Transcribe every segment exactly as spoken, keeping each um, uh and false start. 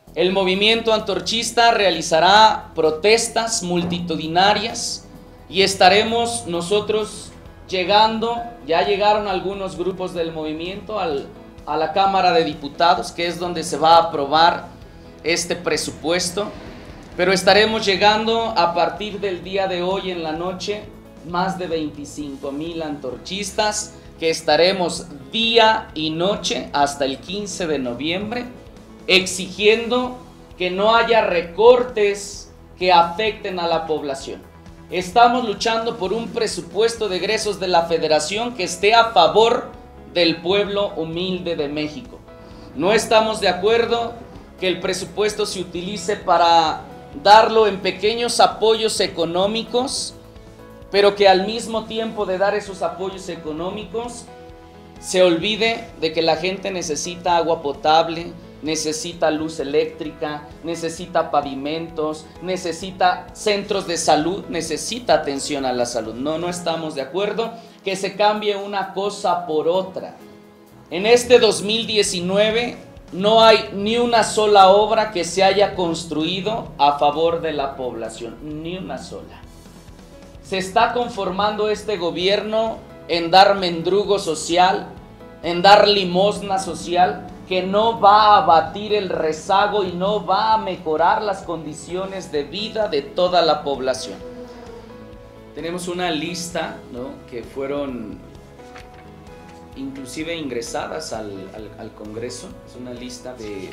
El movimiento antorchista realizará protestas multitudinarias y estaremos nosotros llegando, ya llegaron algunos grupos del movimiento al, a la Cámara de Diputados, que es donde se va a aprobar este presupuesto, pero estaremos llegando a partir del día de hoy en la noche, más de veinticinco mil antorchistas, que estaremos día y noche hasta el quince de noviembre, exigiendo que no haya recortes que afecten a la población. Estamos luchando por un presupuesto de egresos de la Federación que esté a favor del pueblo humilde de México. No estamos de acuerdo que el presupuesto se utilice para darlo en pequeños apoyos económicos, pero que al mismo tiempo de dar esos apoyos económicos se olvide de que la gente necesita agua potable, necesita luz eléctrica, necesita pavimentos, necesita centros de salud, necesita atención a la salud. No, no estamos de acuerdo que se cambie una cosa por otra. En este dos mil diecinueve no hay ni una sola obra que se haya construido a favor de la población, ni una sola. Se está conformando este gobierno en dar mendrugo social, en dar limosna social, que no va a abatir el rezago y no va a mejorar las condiciones de vida de toda la población. Tenemos una lista, ¿no?, que fueron inclusive ingresadas al, al, al Congreso. Es una lista de,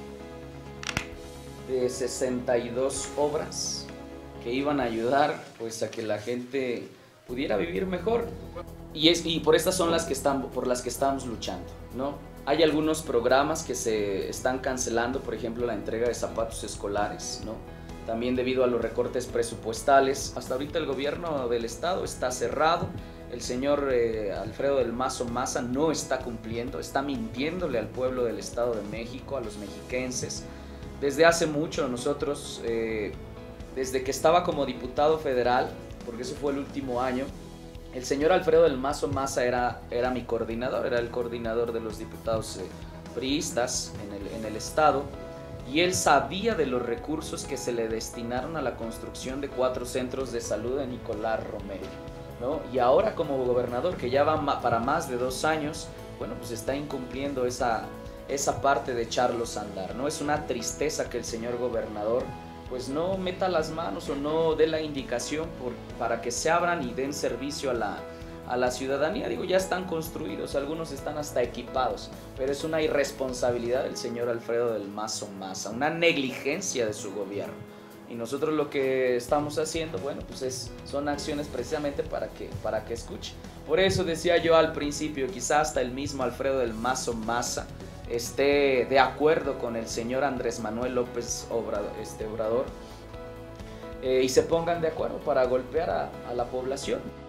de sesenta y dos obras que iban a ayudar pues a que la gente pudiera vivir mejor, y, es, y por estas son las que están, por las que estamos luchando, ¿no? Hay algunos programas que se están cancelando, por ejemplo la entrega de zapatos escolares, ¿no?, también debido a los recortes presupuestales. Hasta ahorita el gobierno del estado está cerrado. El señor eh, Alfredo del Mazo Maza no está cumpliendo, está mintiéndole al pueblo del Estado de México, a los mexiquenses. Desde hace mucho nosotros, eh, desde que estaba como diputado federal, porque eso fue el último año, el señor Alfredo del Mazo Maza era, era mi coordinador, era el coordinador de los diputados eh, priistas en el, en el estado, y él sabía de los recursos que se le destinaron a la construcción de cuatro centros de salud de Nicolás Romero, ¿no? Y ahora como gobernador, que ya va para más de dos años, bueno, pues está incumpliendo esa, esa parte de echarlos a andar, ¿no? Es una tristeza que el señor gobernador pues no meta las manos o no dé la indicación por, para que se abran y den servicio a la, a la ciudadanía. Digo, ya están construidos, algunos están hasta equipados, pero es una irresponsabilidad del señor Alfredo del Mazo Maza, una negligencia de su gobierno. Y nosotros lo que estamos haciendo, bueno, pues es, son acciones precisamente para que, para que escuche. Por eso decía yo al principio, quizá hasta el mismo Alfredo del Mazo Maza esté de acuerdo con el señor Andrés Manuel López Obrador, este, Obrador eh, y se pongan de acuerdo para golpear a, a la población.